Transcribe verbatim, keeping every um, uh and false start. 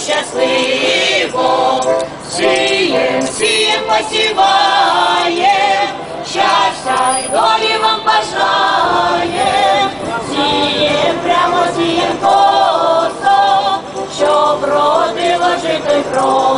щасливо, сієм, сієм, посіваєм, щастя й долі вам бажаєм, сієм прямо, сієм косо, щоб родило жито й про.